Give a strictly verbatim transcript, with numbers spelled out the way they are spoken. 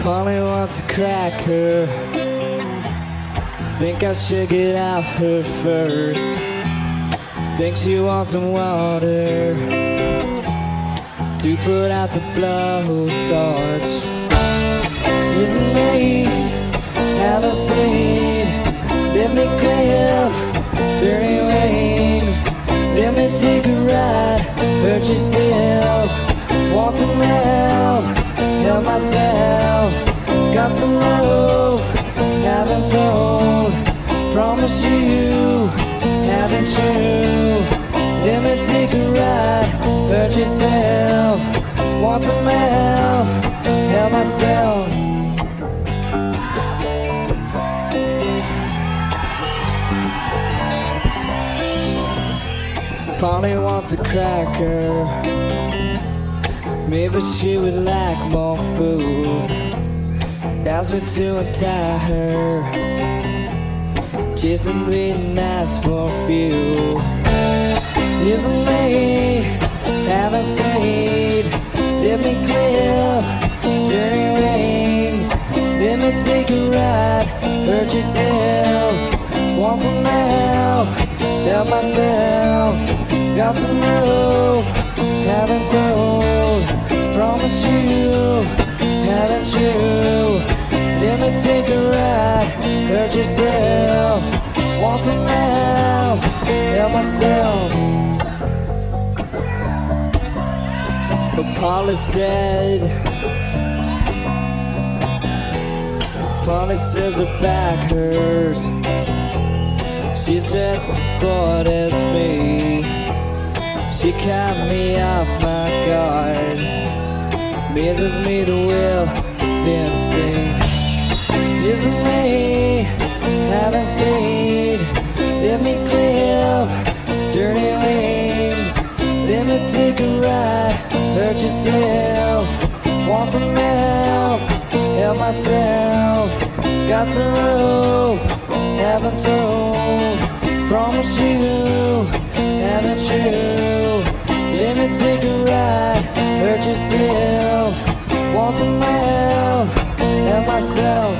Polly wants a cracker. Think I should get out her first. Think she wants some water to put out the blowtorch. Isn't me, haven't seen. Let me clip dirty wings. Let me take a ride, hurt yourself. Want some help, help myself. Got some rope, haven't told. Promise you, haven't true. Let me take a ride, hurt yourself. Want some help, help myself. Polly wants a cracker. Maybe she would like more food. Ask me to untie her. Jason Reed asked for a few. Isn't me, haven't seen. Let me clip dirty wings. Let me take a ride, hurt yourself. Want some help, help myself. Got some rope, haven't told. Promise you, haven't true. Let me take a ride, hurt yourself. Want some help, help myself. But Polly said, Polly says her back hurts. She's just as bored as me. She caught me off my guard. Misses me the will of instinct. Isn't me, haven't seen. Let me clip dirty wings. Let me take a ride, hurt yourself. Want some help, help myself. Got some rope, haven't told. Promise you, haven't true. Let me take a ride, hurt yourself. Want some help, help myself.